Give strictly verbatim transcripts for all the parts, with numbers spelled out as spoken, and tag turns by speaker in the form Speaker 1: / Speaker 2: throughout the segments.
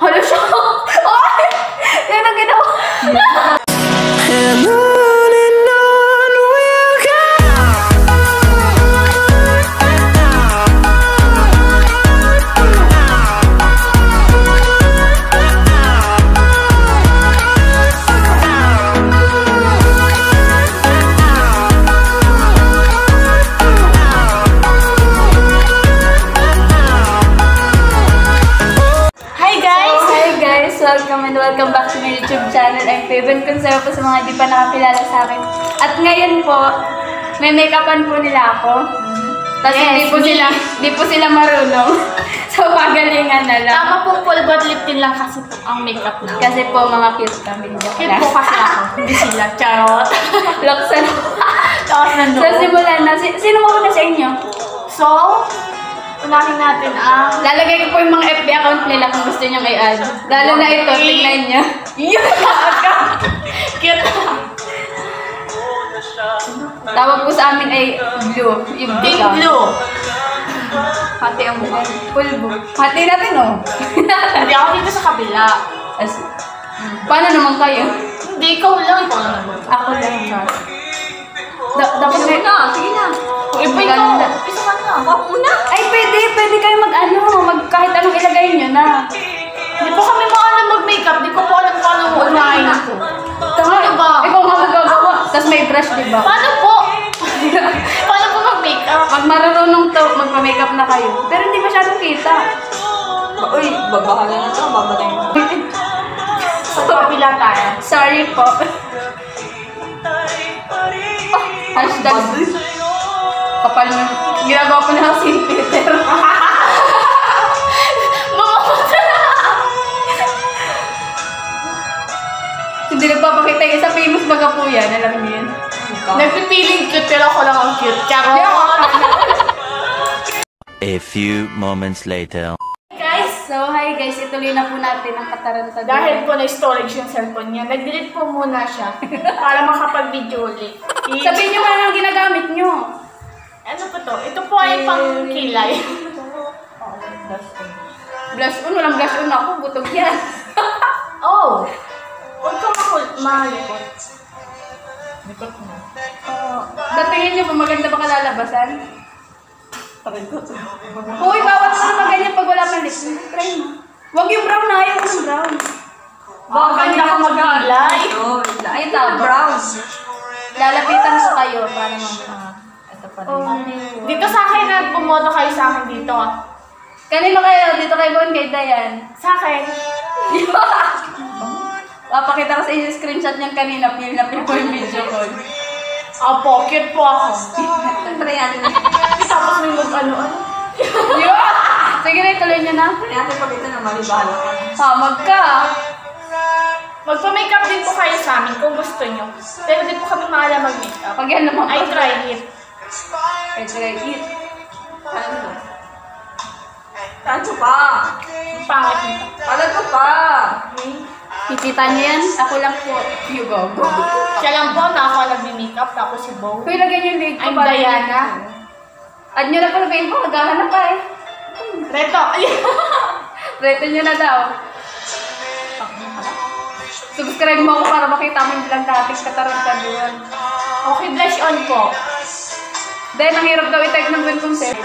Speaker 1: Hala siya! Ay! Yan ang ginawa! Welcome and welcome back to my YouTube channel. I'm Faven Consero po sa mga hindi pa nakakilala sa akin. At ngayon po, may make-upan po nila ako. Tapos yes, hindi po me. sila hindi po sila marunong. So, pagalingan na lang. Tama po, full body lip tint lang kasi po ang make-up na. Kasi po, mga cute kami. Cute po kasi ako. Hindi sila. Charot. Laksan. Tapos nandun. So, simulan na. Sino mo na sa inyo? So, unahin natin ang... Lalagay ko po yung mga F B account nila kung gusto nyo i-add. Lalo na ito, tingnan nyo. Yun! Cute! Tawag po sa amin ay blue. Yung pink blue. Hati ang mukha. Pulbo. Hati natin, oh. Hindi ako dito sa kabila. As, paano naman kayo? Hindi, ikaw lang. Ikaw lang naman. Ako lang. Dapat na. Sige na. Iba ikaw. Isa ka na. Ako muna. Ay, pwede. Pwede kayo mag-ano. Mag kahit anong ilagay nyo na. Hindi po kami maalam mag-makeup. Di ko po alam paano mo unahin ako. Ano ba? Ikaw nga magagawa. Tapos may brush, di ba? Paano po? Paano po mag-makeup? Pag marunong to, magpa-makeup na kayo. Pero hindi masyadong kita. Uy, babahala na ito. Babalay mo. Sa kapila tayo. Sorry po. Oh, hashtag. Kapal mo. Ginagawa po na si Peter. Mamapunta na! Hindi nagpapakita yung isa famous baga po yan. Alam niyo yan. Nagpipiling cute pero ako lang ang cute. Charo.
Speaker 2: A few moments later.
Speaker 1: Guys, so hi guys. Ituloy na po natin ang kataranta.
Speaker 3: Dahil po na storage yung cellphone niya, nag-delete po muna siya para makapag-video ulit.
Speaker 1: Sabihin niyo man ang ginagamit niyo.
Speaker 3: Ano po to? Ito po ay pang kilay.
Speaker 1: Blush on. Walang blush on ako. Butog yan.
Speaker 3: Oh! Huwag ka malikot. Likot na.
Speaker 1: Uh, Datingin niyo ba maganda ba kalalabasan? Uy, bawat mo naman ganyan pag wala pang lips. Try mo. Huwag yung brown na. Ayaw yung brown.
Speaker 3: Baka ganda ka mag-kilay.
Speaker 1: Ay, ito. Brown. Lalapitan ko kayo para mamaya. Oh,
Speaker 3: dito sa akin na bumoto kayo sa akin dito.
Speaker 1: Kanino kayo? Dito kay Bon, kay Dayan.
Speaker 3: Sa akin.
Speaker 1: Papakita ko sa inyo yung screenshot niyang kanina. Pil na pil ko yung video ko.
Speaker 3: Opo, cute po ako.
Speaker 1: Try natin.
Speaker 3: Tapos may mag-ano-ano.
Speaker 1: Sige na, ituloy niyo na.
Speaker 3: Try natin pag ito na malibalo ka.
Speaker 1: Hamag ka.
Speaker 3: Magpa-makeup din po kayo sa amin kung gusto nyo. Pero di po kami maalam mag-makeup.
Speaker 1: Pag yan naman.
Speaker 3: I try it.
Speaker 1: I try it.
Speaker 3: Ano?
Speaker 1: Ano pa?
Speaker 3: Pangit nito.
Speaker 1: Ano pa? Kikita niyo yan? Ako lang po. You go.
Speaker 3: Siya lang po na ako nag-makeup. Tapos si Bo.
Speaker 1: Kuya, lagyan niyo yung leg ko.
Speaker 3: I'm Diana.
Speaker 1: Add nyo na po lagyan ko. Maghahanap pa eh.
Speaker 3: Reto.
Speaker 1: Reto nyo na daw. Subscribe mo ako para makita mo yung bilang dating katarantadaan.
Speaker 3: Okay, blush on po.
Speaker 1: Dahil ang hirap daw i-type ng Gwen Concept.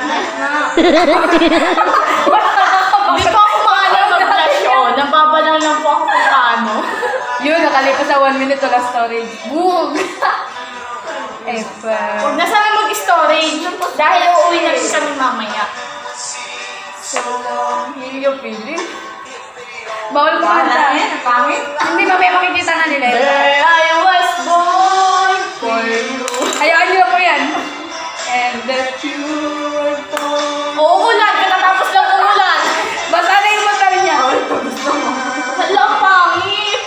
Speaker 3: Hindi po ako maalam mag-blush on. Nababalang lang po ako kung paano.
Speaker 1: Yun, nakalipas sa one minute wala storage. Boom! Eh, pa.
Speaker 3: Huwag na sana mag-storage. Dahil uuwi na rin kami mamaya.
Speaker 1: So, hindi yung feeling. Bawal ko kanta.
Speaker 3: Pangit?
Speaker 1: Hindi, mamaya makikita na nila.
Speaker 3: There I was born for you.
Speaker 1: Hayaan nyo po yan. And that you were born.
Speaker 3: Uulan! Katatapos lang uulan!
Speaker 1: Basta na yung mata niya.
Speaker 3: Hala, pangit!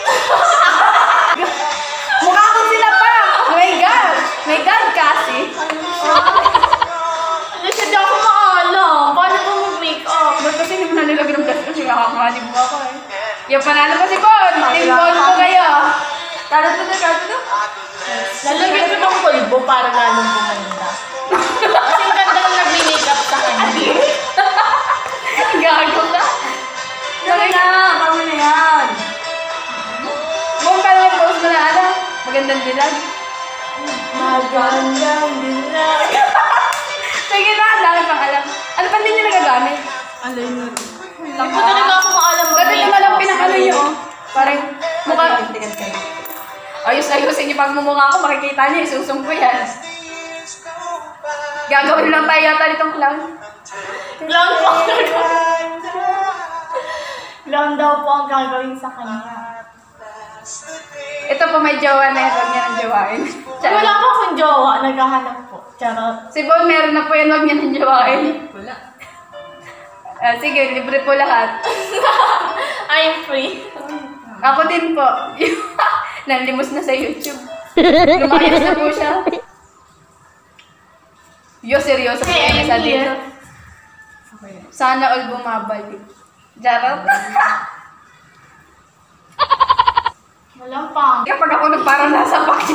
Speaker 1: Mukha ko sila pa. Oh my God. My God, kasi.
Speaker 3: Ano siya di ako maalam? Paano ko mag-makeup?
Speaker 1: Ba't kasi hindi mo na nilagyan ng blush kasi nakakakalib mo ako eh. Yung panalo ko si Bon. Team Bon po kayo. Karot mo na, karot mo.
Speaker 3: Lalagyan ko ng pulbo para lalong bumanda. Kasi ganda lang nag-makeup sa kanya.
Speaker 1: Gago ka. Sorry na. Magandang dilag.
Speaker 3: Magandang dilag.
Speaker 1: Sige na, dami pang alam. Ano pa din yung nagagamit?
Speaker 3: Ano yun? Hindi ko talaga ako maalam mo.
Speaker 1: Dati naman lang pinakano nyo, oh. Parang mukha. Ayos-ayusin niyo pag mumukha ko, makikita niyo, isusong ko yan. Gagawin lang tayo yata nitong clown.
Speaker 3: Clown po ang gagawin. Clown daw po ang gagawin sa kanya.
Speaker 1: Ito po may jowa na yan, huwag niya nang jowain.
Speaker 3: Wala po akong jowa, naghahanap po. Charot.
Speaker 1: Si Bon, meron na po yan, huwag niya nang jowain.
Speaker 3: Wala.
Speaker 1: Ah, sige, libre po lahat.
Speaker 3: I'm free.
Speaker 1: Ako din po. Nanlimos na sa YouTube. Lumayas na po siya. Yo, seryoso po yan sa dito. Sana all bumabalik. Jarot.
Speaker 3: Walang pang.
Speaker 1: Kapag ako nagparang nasa pakya.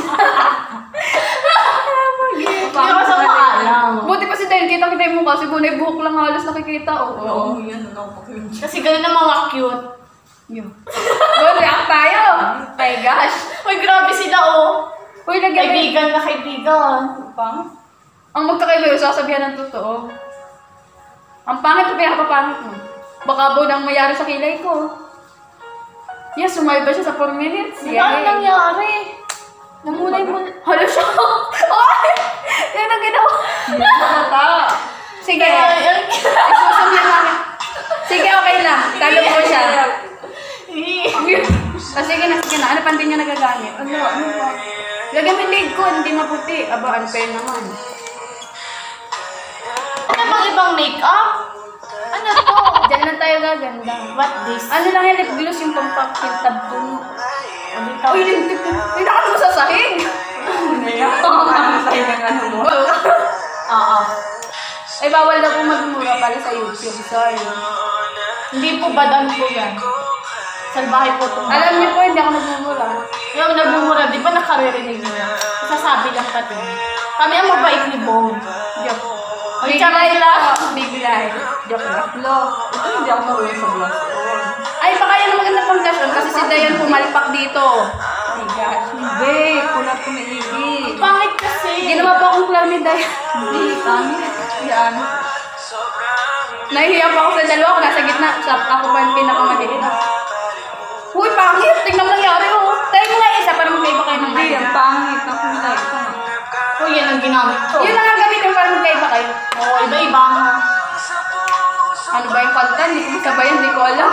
Speaker 3: Hindi ko sa maalam.
Speaker 1: Buti pa si Dayan, kita-kita yung mukha. Si Bunay, buhok lang halos nakikita. Oo.
Speaker 3: yan. Kasi ganun ang mga cute.
Speaker 1: Yun. Bon, react tayo. My gosh.
Speaker 3: Uy, grabe sila oh.
Speaker 1: Uy, lagyan.
Speaker 3: Kaibigan na kaibigan.
Speaker 1: Pang? Ang magkakaiba yung sasabihan ng totoo. Ang pangit o pinakapapangit mo. Baka po nang mayari sa kilay ko. Yes, sumayo ba siya sa four minutes?
Speaker 3: Ano yeah. nangyari?
Speaker 1: Namunay mo. Hala siya. Ay! Yan ang ginawa. Sige. Isusum na namin. Sige, okay lang. Talo ko siya. Ah, sige na, sige na. Ano pa din niya nagagamit? Ano, ano pa? Lagyan mo yung leg ko, hindi maputi. Aba, unfair naman.
Speaker 3: Ano bang ibang make-up? Ano to?
Speaker 1: Diyan lang tayo gaganda.
Speaker 3: What this?
Speaker 1: Ano lang yung lip gloss yung pampapintab dun.
Speaker 3: Ano
Speaker 1: Uy, lintik ko. Uy, nakano sa sahig. Ano sahig ang ano mo?
Speaker 3: Oo.
Speaker 1: Ay, bawal na po magmura pala sa YouTube. Sorry.
Speaker 3: Hindi po badan po yan. Salbahe po ito.
Speaker 1: Alam niyo po, hindi ako nagmumura.
Speaker 3: Yung nagmumura, di ba nakaririnig niyo? Sasabi lang pati. Kami ang mabait ni Bo. Joke. Ang
Speaker 1: Big
Speaker 3: tsaka
Speaker 1: lie
Speaker 3: lang.
Speaker 1: lang. Big lie. Joke lang.
Speaker 3: Lo, ito hindi ako mawala sa blush.
Speaker 1: Ay, baka yan ang maganda pang blush on kasi si Dayan pumalpak dito. Oh my gosh. Hindi, kulat ko maigi.
Speaker 3: Pangit kasi.
Speaker 1: Ginawa po akong clown ni Dayan.
Speaker 3: Hindi, pangit.
Speaker 1: Yan. Nahihiya pa ako sa dalawa ko, nasa gitna. Sa ako pa yung pinakamaliit. Uy, pangit! Tignan mo nangyari, oh. Tayo mo nga isa para magkaiba kayo ng
Speaker 3: Hindi, ang pangit. Ang kulay ko. Uy, yan ang ginamit ko.
Speaker 1: Yun lang ang gamitin para magkaiba kayo.
Speaker 3: Oo, iba-iba nga.
Speaker 1: Ano ba yung kanta? Hindi ko masabayan, hindi ko alam.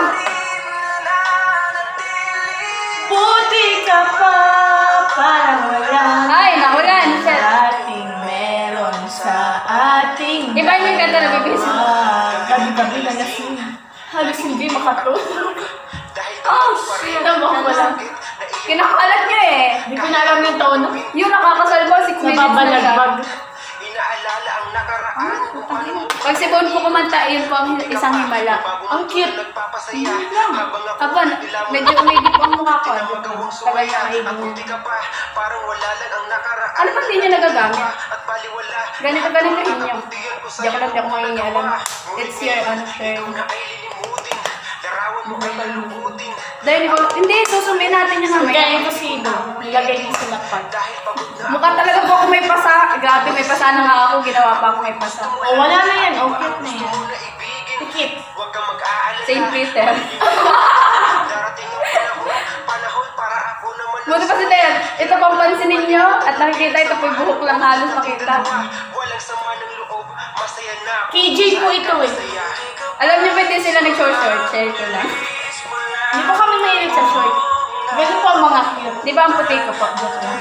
Speaker 3: Puti ka pa, parang wala.
Speaker 1: Ay, nakulan. Shit.
Speaker 3: Ating meron sa ating
Speaker 1: Iba yung kanta na bibis.
Speaker 3: Ah, gabi-gabi na lasing. Halos hindi makatulog. Oh, shit. Tama ko lang.
Speaker 1: Kinakalat niyo eh.
Speaker 3: Hindi ko na alam yung tono.
Speaker 1: Yung nakakasal mo, six minutes na siya.
Speaker 3: Nababalagbag.
Speaker 4: Inaalala ang nakaraan.
Speaker 1: Pag si Bon po kumanta, yun po ang isang himala.
Speaker 3: Ang cute.
Speaker 4: Nagpapasaya habang ako
Speaker 1: Aba, medyo umigit po ang mukha ko.
Speaker 4: magawang
Speaker 1: Tagal
Speaker 4: sumaya.
Speaker 1: na maigit.
Speaker 4: Ang buti ka pa, parang wala lang ang nakaraan.
Speaker 1: Ano pa din niya nagagamit?
Speaker 4: At baliwala.
Speaker 1: Ganito, ganito rin niyo. Di ako lang, di ako mangingialam. It's your ano, turn.
Speaker 4: Na ay lilimutin. Larawan mo ay lulubutin.
Speaker 1: Dahil ko, hindi, susumin natin yung mamaya.
Speaker 3: Kaya ko sino. Nilagay niyo sa lapad.
Speaker 4: Dahil pagod na
Speaker 1: Mukha talaga po ako may pasa. Grabe, may pasa na nga ako. Ginawa pa ako may pasa.
Speaker 3: O, wala na yan. Okay na yan.
Speaker 4: na ibigin.
Speaker 3: Tikit.
Speaker 4: Huwag kang mag-aalala.
Speaker 1: Saint Peter.
Speaker 4: Darating ang panahon. Panahon para ako naman.
Speaker 1: Buti pa si Ted. Ito pang pansinin nyo. At nakikita, ito po yung buhok lang halos makita.
Speaker 4: Walang sama ng loob. Masaya na ako.
Speaker 3: K J po ito eh.
Speaker 1: Alam niyo, pwede sila nag-short-short. Share ko lang.
Speaker 3: Hindi po kami mahilig sa short. Ganun po ang mga cute.
Speaker 1: Di ba ang puti ko po? Joke lang.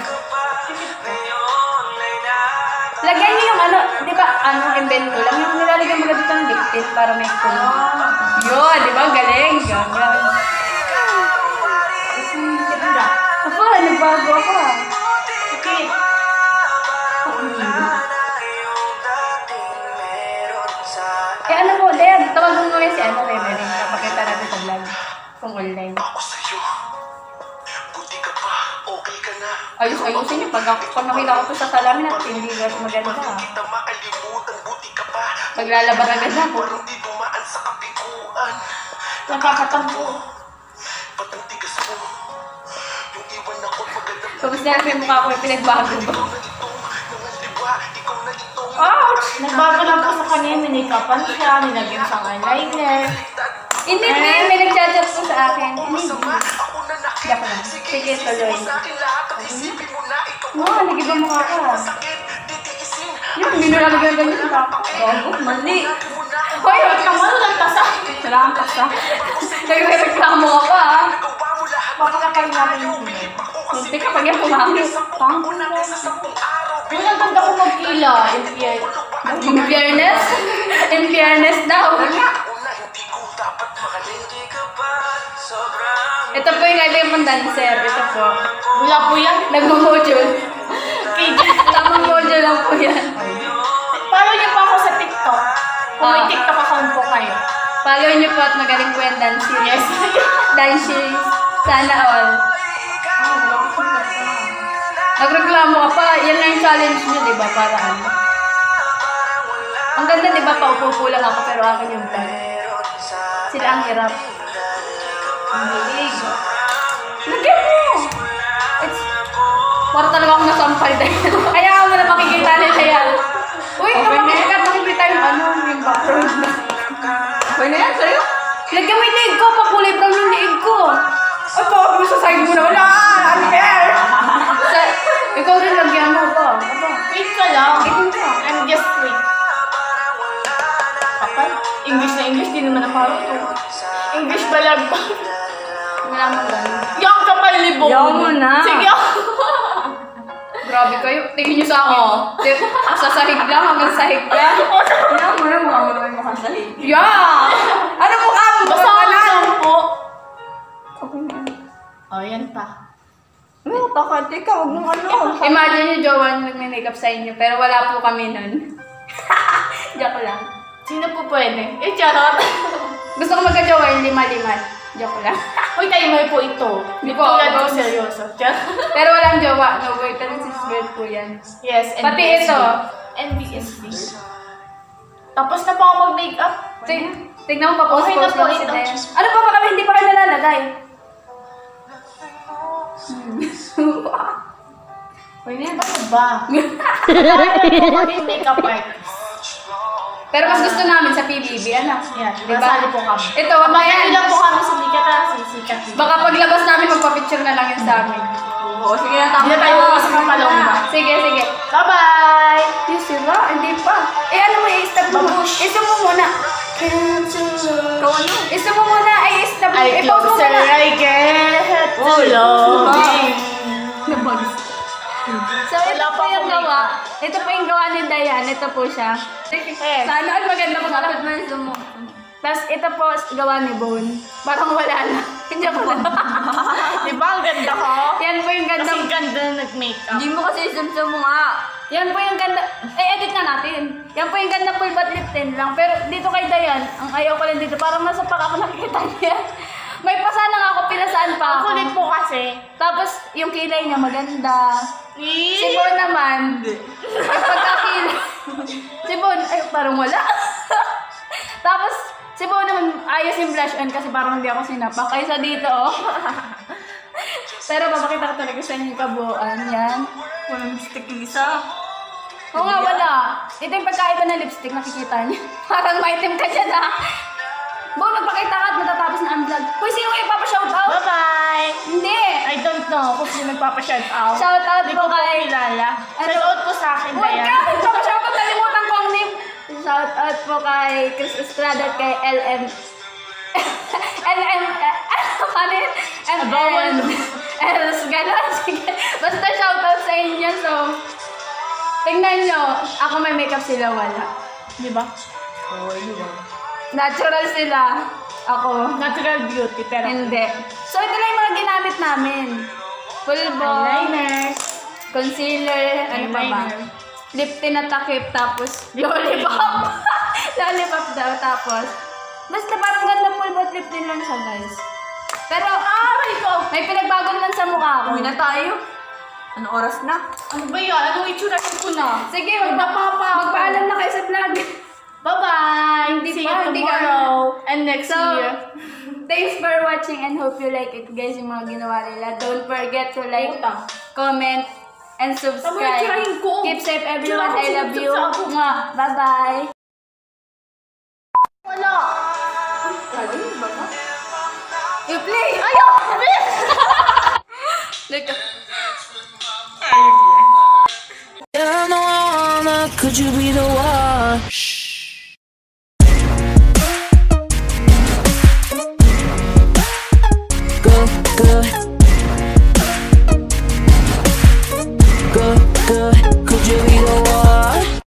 Speaker 1: Lagyan niyo yung ano, di ba, ano, invento lang. Yung nilalagyan mo na dito ng lip tint para may kulo. Yun, di ba? Galing. Yun, yun.
Speaker 3: Ganda.
Speaker 1: Ako, nagbago ako ah.
Speaker 3: Tikit.
Speaker 1: Eh ano po, Dad, tawagan mo ngayon si ano, Reverend. Kapakita natin sa vlog. Kung online.
Speaker 4: Ako sa'yo. Buti ka pa. Okay ka na.
Speaker 1: Ayos-ayusin niyo. Pag, ako- pag nakita ko to sa salamin at hindi ka maganda ah.
Speaker 4: Kita makalimutan. Buti ka pa.
Speaker 1: Paglalaban agad ako.
Speaker 4: Parang di dumaan sa kapikuan.
Speaker 3: Nakakatampo.
Speaker 4: Ba't ang tigas mo? Yung iwan ako magandang
Speaker 1: Kamusta na yung mukha ko yung pinagbago ba?
Speaker 3: Ouch! Nagbago lang po sa kanya, minikapan siya, nilagyan siyang eyeliner.
Speaker 1: Hindi, hindi. May nagchat-chat po sa akin. Hindi. Diyak lang. Sige, tuloy. Oo, nagib ang mukha ka. Yun, hindi na lang ganyan sa mukha. Bago, mali.
Speaker 3: Hoy, wag naman, walang tasa.
Speaker 1: Wala kang kasa. Nagreklamo ka pa, ha?
Speaker 3: Papakapal namin yung pinay.
Speaker 1: Hindi ka pag yung kumamit. Pang?
Speaker 3: Uy, ang ganda ko magkila.
Speaker 1: In fairness? In fairness daw. Ito po yung idea mong dancer. Ito po.
Speaker 3: Wala po yan.
Speaker 1: Nag-module.
Speaker 3: K J.
Speaker 1: Tamang module lang po yan.
Speaker 3: Follow niyo po ako sa TikTok. Kung may
Speaker 1: Ah.
Speaker 3: TikTok account po kayo.
Speaker 1: Follow niyo po at magaling po yung dance series.
Speaker 3: Yes.
Speaker 1: Dance series. Sana all. Nagreklamo ka pa. Yan na yung challenge niyo, di ba? Para ano. Ang ganda, di ba? Paupo-upo lang ako pero akin yung vlog. Sila ang hirap. Ang bilig. Lagyan mo! It's... Para talaga akong nasampal dahil. Kaya ako mo na makikita nila yan. Uy, okay, kapag makikita yung ano, yung background na. Okay na yan, sa'yo? Lagyan mo yung leg ko, pakulay brown yung leg ko. Ay, baka mo sa side mo na. Wala! Unfair! Sa... Ikaw rin lagyan mo ba? Aba.
Speaker 3: Wait ka lang.
Speaker 1: Wait ka.
Speaker 3: I'm just wait. Kapal? English na English, di naman naparot ko. English balag ba?
Speaker 1: Wala mo lang.
Speaker 3: Yang kapal libong.
Speaker 1: Yaw mo na.
Speaker 3: Sige.
Speaker 1: Grabe kayo. Tingin niyo sa akin.
Speaker 3: Oo.
Speaker 1: Sa sahig lang, hanggang sahig lang. Yaw mo na, mukha mo naman yung mukhang sahig. Yeah! Ano mukha mo?
Speaker 3: Basta ako lang po.
Speaker 1: Okay na.
Speaker 3: Oh, yan pa.
Speaker 1: No, takot. Ikaw, huwag mong ano. Imagine yung jowa niyo nagme-makeup sa inyo, pero wala po kami nun. Joke lang.
Speaker 3: Sino po pwede? Eh, charot.
Speaker 1: Gusto ko magka-jowa yung lima-lima. Joke lang.
Speaker 3: Uy, timer po ito. Hindi
Speaker 1: po,
Speaker 3: tulad ko
Speaker 1: ako-
Speaker 3: seryoso. Charot.
Speaker 1: Pero walang jowa. No, wait. Talagang sis girl po yan.
Speaker 3: Yes,
Speaker 1: Pati
Speaker 3: N B S B.
Speaker 1: ito.
Speaker 3: N B S B. Tapos na pa ako mag-makeup.
Speaker 1: Ting tingnan mo, papost
Speaker 3: Okay na
Speaker 1: post
Speaker 3: po
Speaker 1: lang si
Speaker 3: ito.
Speaker 1: Dayan. Ano pa ba kami? Hindi pa kayo nalalagay.
Speaker 3: Pwede yan. Ano ba? Ano po maging makeup artist?
Speaker 1: Pero mas gusto namin sa P B B, ano?
Speaker 3: Yan,
Speaker 1: Diba?
Speaker 3: masali po kami.
Speaker 1: Ito, wag na
Speaker 3: Abangan
Speaker 1: yan.
Speaker 3: nyo lang po kami sa Sikat na sisikat.
Speaker 1: Baka paglabas namin, magpa-picture na lang yun sa amin. Oo, sige na,
Speaker 3: Hindi na tayo pumasok ng palongga.
Speaker 1: Sige, sige.
Speaker 3: Bye-bye!
Speaker 1: Yung sira, hindi pa. Eh, ano mo, i-stop mo?
Speaker 3: Babush.
Speaker 1: I-stop mo muna. Ikaw ano? I-stop mo muna, ay, i-stop mo.
Speaker 3: I
Speaker 1: I-pause mo
Speaker 3: closer
Speaker 1: muna.
Speaker 3: I get to
Speaker 1: Oh,
Speaker 3: loving.
Speaker 1: Nabags. So, ito
Speaker 3: Wala
Speaker 1: po
Speaker 3: pa
Speaker 1: yung
Speaker 3: akong
Speaker 1: gawa. Ito po yung gawa ni Dayan. Ito po siya. Sana all maganda kung dapat man yung mo. Tapos ito po gawa ni Bone. Parang wala na. Hindi ako na.
Speaker 3: Di ba ang ganda ko?
Speaker 1: Yan po yung ganda.
Speaker 3: Kasi ganda na nag-makeup.
Speaker 1: Hindi mo kasi isumsum mo nga. Yan po yung ganda. Eh, edit na natin. Yan po yung ganda full butt lip tint lang. Pero dito kay Dayan, ang ayaw ko lang dito. Parang masapak ako nakikita niya. May pasa na nga ako, pinasaan pa
Speaker 3: Ang
Speaker 1: ako.
Speaker 3: kulit po kasi.
Speaker 1: Tapos yung kilay niya maganda. Si
Speaker 3: Eh,
Speaker 1: Bon naman, yung pagkakilay. Si Bon, ay parang wala. Tapos, si Bon naman, ayos yung blush on kasi parang hindi ako sinapak. Kaysa dito, oh. Pero papakita ko talaga sa inyo yung kabuuan. Yan. Walang lipstick yung isa. Oo nga, wala. Ito yung pagkaiba ng lipstick, nakikita niyo. Parang maitim ka dyan, ha? Bon, magpakita ka at matatapos na ang vlog. Hoy, sino kayo papashoutout?
Speaker 3: bye-bye!
Speaker 1: Hindi!
Speaker 3: I don't know kung sino nagpapa-shout out.
Speaker 1: Shoutout
Speaker 3: Hindi
Speaker 1: po
Speaker 3: ko po
Speaker 1: kay...
Speaker 3: kilala.
Speaker 1: Ano?
Speaker 3: Shout out po sa akin,
Speaker 1: Huwag
Speaker 3: Dayan.
Speaker 1: ka! Magpapashoutout! Nalimutan ko ang name! Shoutout po kay Chris Estrada at kay L M... L M... Ano yun? M N... Els, gano'n. Sige. Basta shoutout sa inyo, so... Tingnan nyo. Ako may makeup, sila wala.
Speaker 3: Di ba?
Speaker 1: Natural sila. Ako.
Speaker 3: Natural beauty, pero...
Speaker 1: Hindi. So, ito lang yung mga ginamit namin. Full ball,
Speaker 3: Eyeliner.
Speaker 1: concealer, ano pa ba?
Speaker 3: Eyeliner.
Speaker 1: Lip tint na takip, tapos lollipop. Lollipop daw, tapos. Basta parang ganda full ball lip tint lang siya, guys. Pero, aray ko! May pinagbago naman sa mukha ko.
Speaker 5: Uwi na tayo. Anong oras na?
Speaker 3: Ano ba yan? Anong itsura ko na?
Speaker 1: Sige, magpapapa. Magpaalam na kayo sa vlog.
Speaker 3: Bye-bye!
Speaker 1: Hindi
Speaker 3: See
Speaker 1: pa,
Speaker 3: you
Speaker 1: hindi
Speaker 3: tomorrow and next
Speaker 1: So,
Speaker 3: year.
Speaker 1: thanks for watching and hope you like it guys yung mga ginawa nila. Don't forget to like,
Speaker 3: Puta.
Speaker 1: comment, and subscribe.
Speaker 3: Tama yung trying ko.
Speaker 1: Keep safe everyone.
Speaker 3: Try
Speaker 1: I
Speaker 3: ako,
Speaker 1: love you.
Speaker 3: sinubsub sa ako.
Speaker 1: Mwah. Bye-bye.
Speaker 3: Wala!
Speaker 1: I-play! Ayaw! Look.
Speaker 6: Could you be the one?